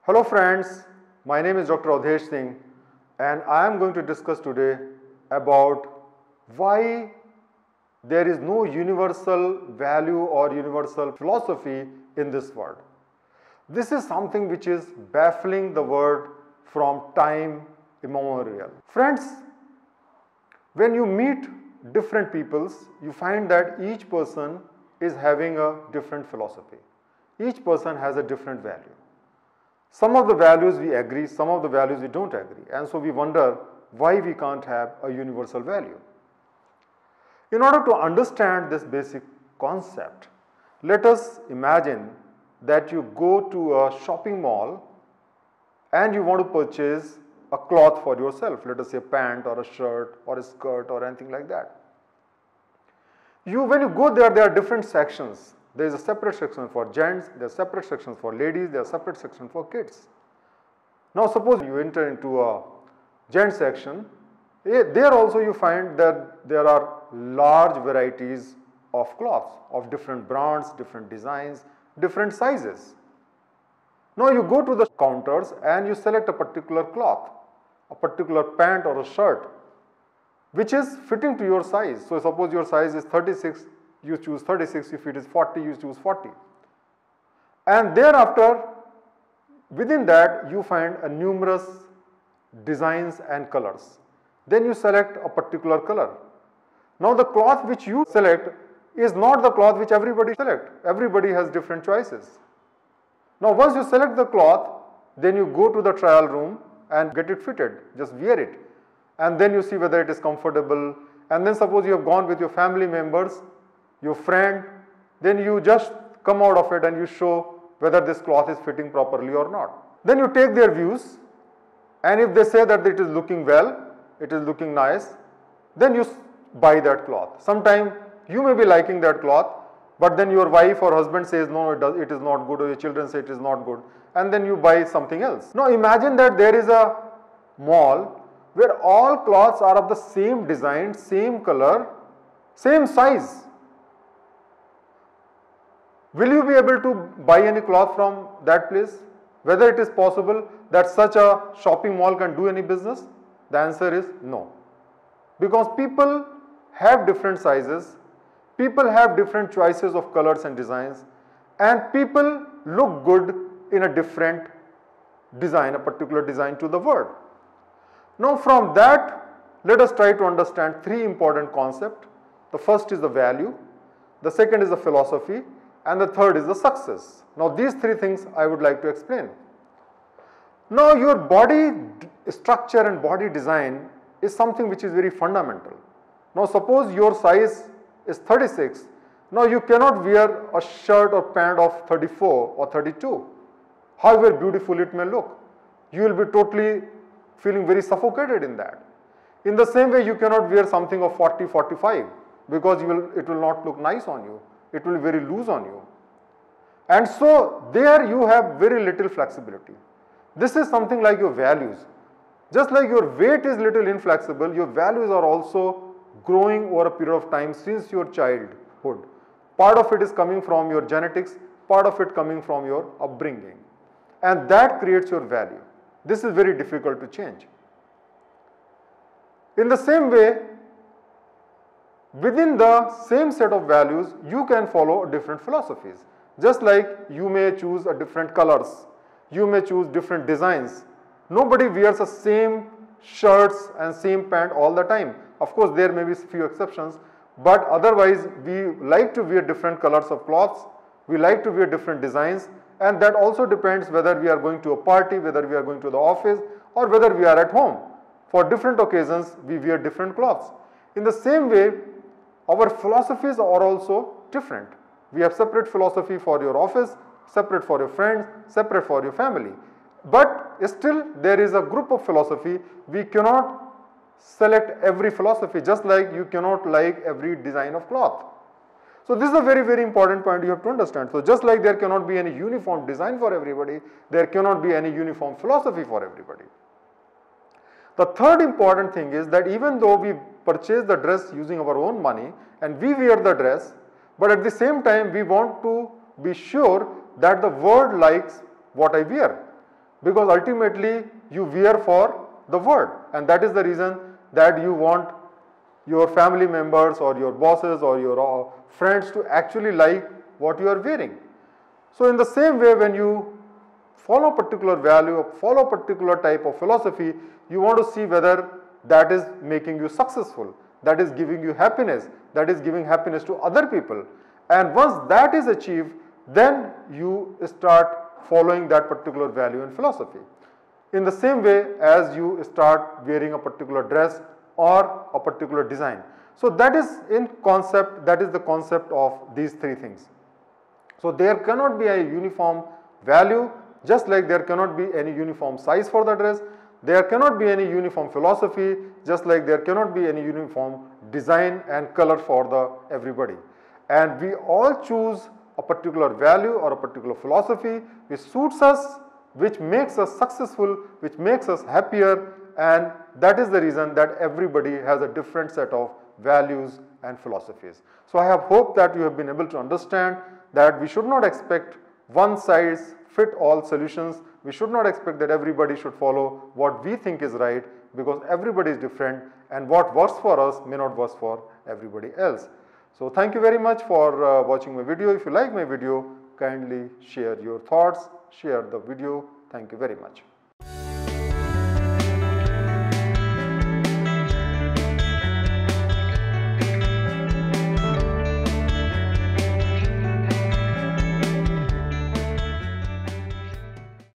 Hello friends, my name is Dr. Awdhesh Singh and I am going to discuss today about why there is no universal value or universal philosophy in this world. This is something which is baffling the world from time immemorial. Friends, when you meet different peoples, you find that each person is having a different philosophy. Each person has a different value. Some of the values we agree, some of the values we don't agree, and so we wonder why we can't have a universal value. In order to understand this basic concept, let us imagine that you go to a shopping mall and you want to purchase a cloth for yourself, let us say a pant or a shirt or a skirt or anything like that. When you go there are different sections. There is a separate section for gents, there are separate sections for ladies, there are separate sections for kids. Now suppose you enter into a gent section, there also you find that there are large varieties of cloths of different brands, different designs, different sizes. Now you go to the counters and you select a particular cloth, a particular pant or a shirt which is fitting to your size. So suppose your size is 36, you choose 36, if it is 40, you choose 40. And thereafter, within that, you find a numerous designs and colors. Then you select a particular color. Now the cloth which you select is not the cloth which everybody select. Everybody has different choices. Now once you select the cloth, then you go to the trial room and get it fitted, just wear it. And then you see whether it is comfortable. And then suppose you have gone with your family members, your friend, then you just come out of it and you show whether this cloth is fitting properly or not. Then you take their views, and if they say that it is looking well, it is looking nice, then you buy that cloth. Sometime you may be liking that cloth, but then your wife or husband says no, it is not good, or your children say it is not good, and then you buy something else. Now imagine that there is a mall where all cloths are of the same design, same color, same size. Will you be able to buy any cloth from that place? Whether it is possible that such a shopping mall can do any business? The answer is no. Because people have different sizes, people have different choices of colors and designs, and people look good in a different design, a particular design to the world. Now from that, let us try to understand three important concepts. The first is the value, the second is the philosophy, and the third is the success. Now these three things I would like to explain. Now your body structure and body design is something which is very fundamental. Now suppose your size is 36. Now you cannot wear a shirt or pant of 34 or 32. However beautiful it may look. You will be totally feeling very suffocated in that. In the same way you cannot wear something of 40, 45 because it will not look nice on you. It will be very loose on you. And so there you have very little flexibility. This is something like your values. Just like your weight is little inflexible, your values are also growing over a period of time since your childhood. Part of it is coming from your genetics, part of it coming from your upbringing. And that creates your value. This is very difficult to change. In the same way, within the same set of values, you can follow different philosophies. Just like you may choose a different colors, you may choose different designs. Nobody wears the same shirts and same pant all the time. Of course, there may be few exceptions, but otherwise we like to wear different colors of cloths, we like to wear different designs, and that also depends whether we are going to a party, whether we are going to the office, or whether we are at home. For different occasions, we wear different clothes. In the same way, our philosophies are also different. We have separate philosophy for your office, separate for your friends, separate for your family. But still there is a group of philosophy. We cannot select every philosophy, just like you cannot like every design of cloth. So this is a very, very important point you have to understand. So just like there cannot be any uniform design for everybody, there cannot be any uniform philosophy for everybody. The third important thing is that even though we purchase the dress using our own money and we wear the dress, but at the same time we want to be sure that the world likes what I wear. because ultimately you wear for the world, and that is the reason that you want your family members or your bosses or your friends to actually like what you are wearing. So in the same way, when you follow a particular value or follow a particular type of philosophy, you want to see whether that is making you successful, that is giving you happiness, that is giving happiness to other people. And once that is achieved, then you start following that particular value and philosophy. In the same way as you start wearing a particular dress or a particular design. So that is in concept, that is the concept of these three things. So there cannot be a uniform value, just like there cannot be any uniform size for the dress. There cannot be any uniform philosophy, just like there cannot be any uniform design and color for the everybody. And we all choose a particular value or a particular philosophy which suits us, which makes us successful, which makes us happier, and that is the reason that everybody has a different set of values and philosophies. So I have hope that you have been able to understand that we should not expect one size fit all solutions. We should not expect that everybody should follow what we think is right, because everybody is different and what works for us may not work for everybody else. So thank you very much for watching my video. If you like my video, kindly share your thoughts, share the video. Thank you very much.